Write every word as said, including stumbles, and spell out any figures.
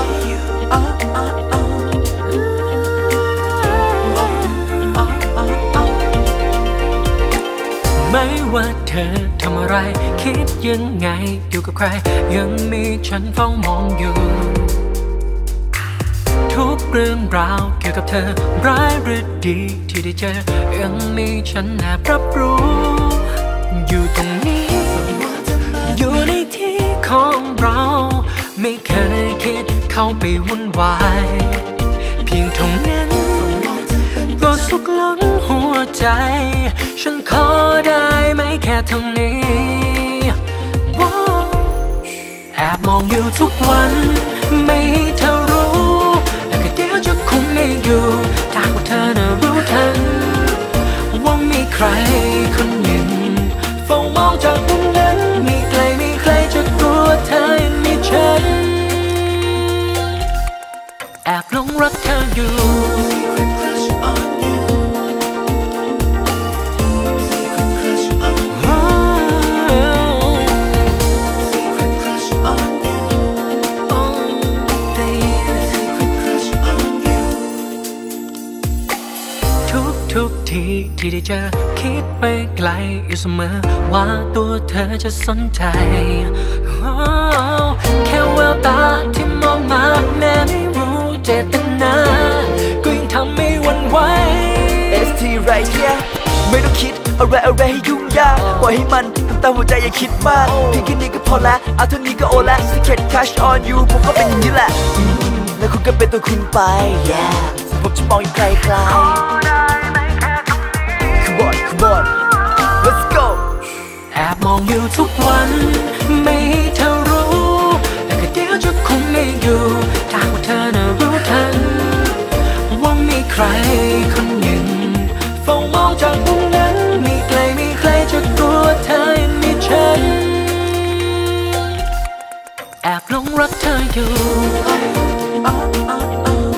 ไม่ว่าเธอทำอะไรคิดยังไงอยู่กับใครยังมีฉันเฝ้ามองอยู่ทุกเรื่องราวเกี่ยวกับเธอร้ายหรือดีที่ได้เจอยังมีฉันแอบรับรู้อยู่ตรงนี้อยู่ในที่ของเราไม่เคยคิดเข้าไปวุ่นวายเพียงเท่านั้นก็สุขล้นหัวใจฉันขอได้ไหมแค่เท่านี้แอบมองอยู่ทุกวันไม่ให้เธอรู้แล้วก็เดี๋ยวจะคงไม่อยู่ถ้าว่าเธอน่ะรู้ทันว่ามีใครคนหนึ่งเฝ้ามองจากมุมนั้นมีใครมีใครจะกลัวเธอยังมีฉันแอบหลงรักเธออยู่ทุกทีที่ได้เจอคิดไปไกลอยู่เสมอว่าตัวเธอจะสนใจแค่แววตาที่มองมาแม้ไม่รู้เจตนาก็ยังทำให้หวั่นไหวเอส ที right here ไม่ต้องคิดอะไรอะไรให้ยุ่งยากปล่อยให้มันทำตามหัวใจอย่าคิดมากเพียงแค่นี้ก็พอละเอาเท่านี้ก็โอละ Secret crush on you ผมก็เป็นอย่างนี้แหละแล้วคุณก็เป็นตัวคุณไป yeah ผมจะมองอยู่ไกลไกลLet's go แอบมองอยู่ทุกวันไม่ให้เธอรู้แล้วก็เดี๋ยวจะคงไม่อยู่ถ้าว่าเธอน่ะรู้ทันว่ามีใครคนหนึ่งเฝ้ามองจากมุมนั้นมีใครมีใครจะกลัวเธอยังมีฉันแอบหลงรักเธออยู่